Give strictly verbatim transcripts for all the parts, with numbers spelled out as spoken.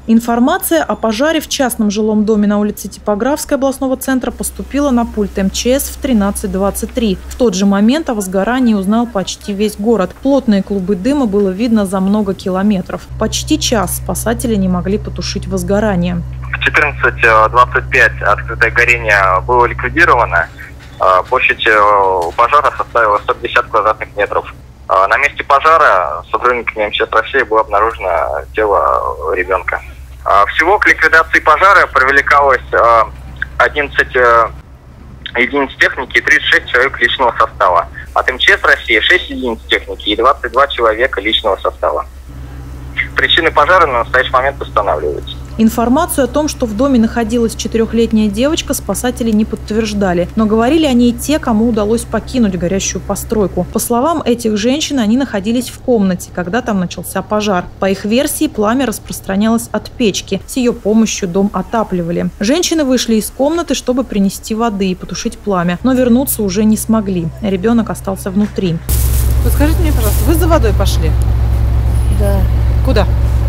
Информация о пожаре в частном жилом доме на улице Типографской областного центра поступила на пульт эм че эс в тринадцать двадцать три. В тот же момент о возгорании узнал почти весь город. Плотные клубы дыма было видно за много километров. Почти час спасатели не могли потушить возгорание. В четырнадцать двадцать пять открытое горение было ликвидировано. Площадь пожара составила сто пятьдесят квадратных метров. На месте пожара сотрудниками эм че эс России было обнаружено тело ребенка. Всего к ликвидации пожара привлекалось одиннадцать единиц техники и тридцать шесть человек личного состава. От эм че эс России шесть единиц техники и двадцать два человека личного состава. Причины пожара на настоящий момент устанавливаются. Информацию о том, что в доме находилась четырехлетняя девочка, спасатели не подтверждали. Но говорили о ней те, кому удалось покинуть горящую постройку. По словам этих женщин, они находились в комнате, когда там начался пожар. По их версии, пламя распространялось от печки. С ее помощью дом отапливали. Женщины вышли из комнаты, чтобы принести воды и потушить пламя. Но вернуться уже не смогли. Ребенок остался внутри. Вот скажите мне, пожалуйста, вы за водой пошли? Да. Куда?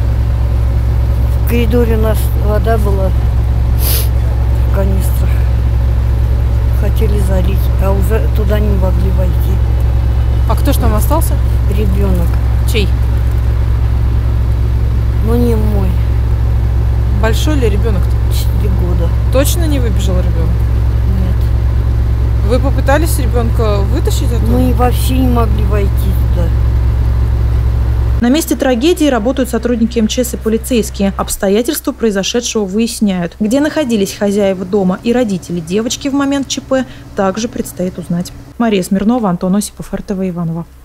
В коридоре у нас вода была в канистрах. Хотели залить, а уже туда не могли войти. А кто ж там остался? Ребенок. Чей? Ну, не мой. Большой ли ребенок-то? Четыре года. Точно не выбежал ребенок? Нет. Вы попытались ребенка вытащить оттуда? Мы вообще не могли войти туда. На месте трагедии работают сотрудники эм че эс и полицейские. Обстоятельства произошедшего выясняют. Где находились хозяева дома и родители девочки в момент ЧП, также предстоит узнать. Мария Смирнова, Антон Осипов, эр тэ вэ Иваново.